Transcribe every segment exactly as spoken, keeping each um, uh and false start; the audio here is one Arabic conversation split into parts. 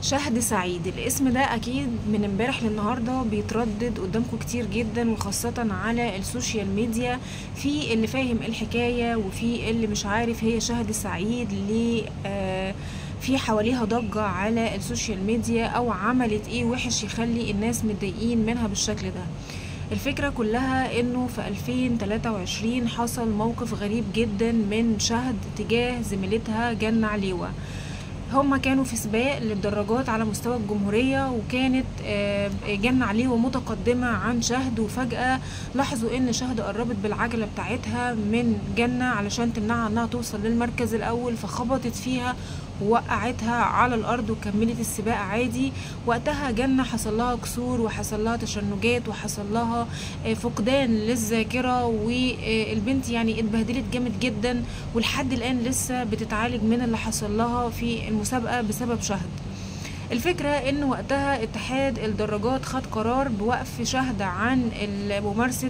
شهد سعيد، الاسم ده اكيد من امبارح للنهارده بيتردد قدامكم كتير جدا، وخاصة على السوشيال ميديا. في اللي فاهم الحكاية وفي اللي مش عارف هي شهد سعيد ليه. آه في حواليها ضجة على السوشيال ميديا، او عملت ايه وحش يخلي الناس متضايقين منها بالشكل ده. الفكرة كلها انه في ألفين وتلاتة وعشرين حصل موقف غريب جدا من شهد تجاه زميلتها جنة عليوة. هما كانوا في سباق للدراجات على مستوى الجمهورية، وكانت جنة عليوة متقدمة عن شهد، وفجأة لاحظوا ان شهد قربت بالعجلة بتاعتها من جنة علشان تمنعها انها توصل للمركز الاول، فخبطت فيها ووقعتها على الارض وكملت السباق عادي. وقتها جنة حصل لها كسور وحصل لها تشنجات وحصل لها فقدان للذاكرة، والبنت يعني اتبهدلت جامد جدا، ولحد الان لسه بتتعالج من اللي حصل لها في المسابقة بسبب شهد. الفكرة ان وقتها اتحاد الدراجات خد قرار بوقف شهد عن ممارسة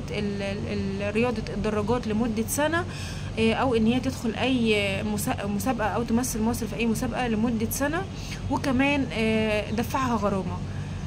رياضة الدراجات لمدة سنة، او ان هي تدخل اي مسابقة او تمثل مصر في اي مسابقة لمدة سنة، وكمان دفعها غرامة.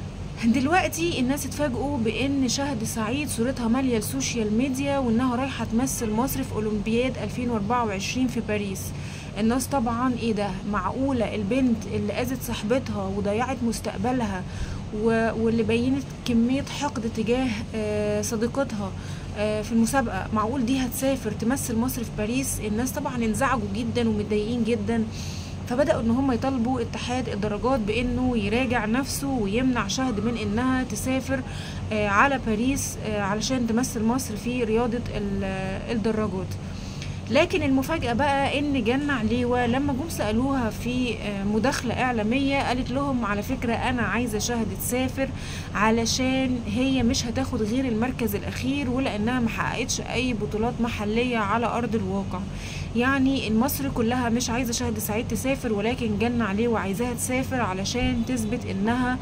دلوقتي الناس اتفاجئوا بان شهد سعيد صورتها مالية السوشيال ميديا، وانها رايحة تمثل مصر في اولمبياد ألفين واربعة وعشرين في باريس. الناس طبعا ايه ده، معقولة البنت اللي اذت صاحبتها وضيعت مستقبلها واللي بينت كمية حقد تجاه صديقتها في المسابقة، معقول دي هتسافر تمثل مصر في باريس؟ الناس طبعا انزعجوا جدا ومتضايقين جدا، فبدأوا ان هم يطالبوا اتحاد الدراجات بانه يراجع نفسه ويمنع شهد من انها تسافر على باريس علشان تمثل مصر في رياضة الدراجات. لكن المفاجأة بقى ان جنة عليوة لما جم سألوها في مداخلة اعلامية قالت لهم على فكرة انا عايزة شهد تسافر علشان هي مش هتاخد غير المركز الاخير، ولانها محققتش اي بطولات محلية على ارض الواقع. يعني مصر كلها مش عايزة شهد سعيد تسافر، ولكن جنة عليوة عايزاها تسافر علشان تثبت انها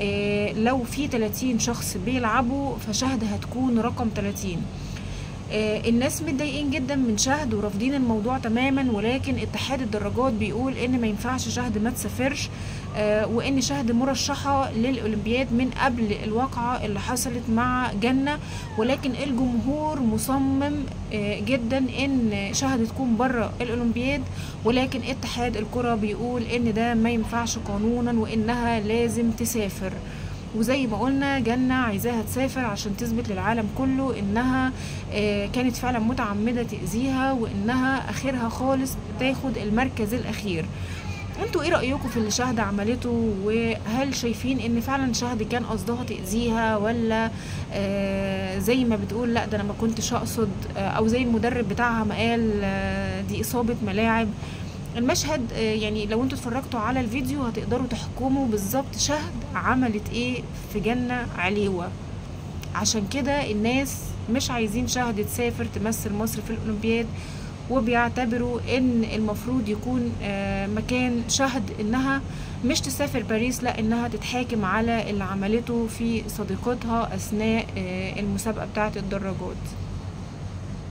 لو في تلاتين شخص بيلعبوا فشهد هتكون رقم تلاتين. الناس متضايقين جدا من شهد ورافضين الموضوع تماما، ولكن اتحاد الدراجات بيقول ان ما ينفعش شهد ما تسافرش، وان شهد مرشحة للاولمبياد من قبل الواقعة اللي حصلت مع جنة، ولكن الجمهور مصمم جدا ان شهد تكون بره الاولمبياد. ولكن اتحاد الكرة بيقول ان ده ما ينفعش قانونا وانها لازم تسافر. وزي ما قلنا جنة عايزاها تسافر عشان تثبت للعالم كله انها كانت فعلا متعمدة تأذيها، وانها اخرها خالص تاخد المركز الاخير. انتوا ايه رأيكم في اللي شهد عملته؟ وهل شايفين ان فعلا شهد كان قصدها تأذيها، ولا زي ما بتقول لا ده انا ما كنتش اقصد، او زي المدرب بتاعها ما قال دي اصابة ملاعب؟ المشهد يعني لو انتوا اتفرجتوا على الفيديو هتقدروا تحكموا بالظبط شهد عملت ايه في جنة عليوة. عشان كده الناس مش عايزين شهد تسافر تمثل مصر في الاولمبياد، وبيعتبروا ان المفروض يكون مكان شهد انها مش تسافر باريس، لا انها تتحاكم على اللي عملته في صديقتها اثناء المسابقة بتاعة الدراجات.